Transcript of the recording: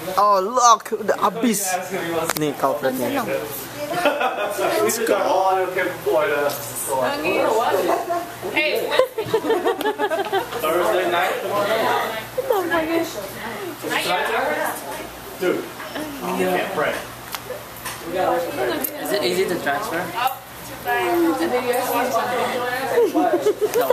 Oh look, udah habis. Nih culpritnya. Thursday night tomorrow. Dude, you can't pray. Is it easy to transfer? And then you have to use something. No,